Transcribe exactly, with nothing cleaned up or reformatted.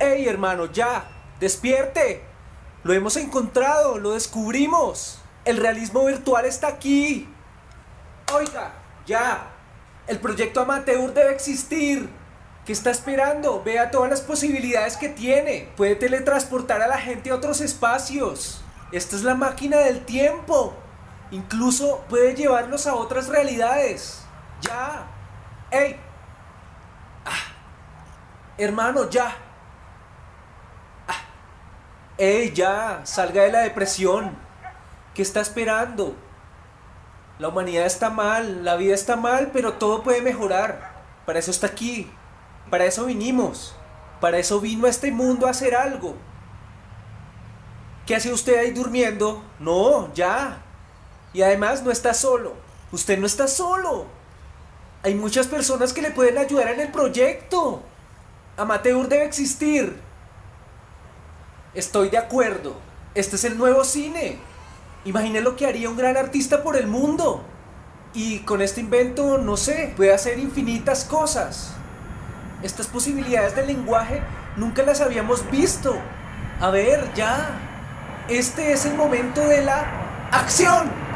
¡Ey, hermano, ya! ¡Despierte! Lo hemos encontrado, lo descubrimos. El realismo virtual está aquí. Oiga, ya. El proyecto Amateur debe existir. ¿Qué está esperando? Vea todas las posibilidades que tiene. Puede teletransportar a la gente a otros espacios. Esta es la máquina del tiempo. Incluso puede llevarlos a otras realidades. Ya. ¡Ey! Ah. Hermano, ya. Ah. ¡Ey, ya! Salga de la depresión. ¿Qué está esperando? La humanidad está mal, la vida está mal, pero todo puede mejorar. Para eso está aquí. Para eso vinimos. Para eso vino a este mundo a hacer algo. ¿Qué hace usted ahí durmiendo? No, ya. Y además no está solo. Usted no está solo. Hay muchas personas que le pueden ayudar en el proyecto. Amateur debe existir. Estoy de acuerdo. Este es el nuevo cine. Imagine lo que haría un gran artista por el mundo. Y con este invento, no sé, puede hacer infinitas cosas. Estas posibilidades del lenguaje nunca las habíamos visto. A ver, ya. Este es el momento de la acción.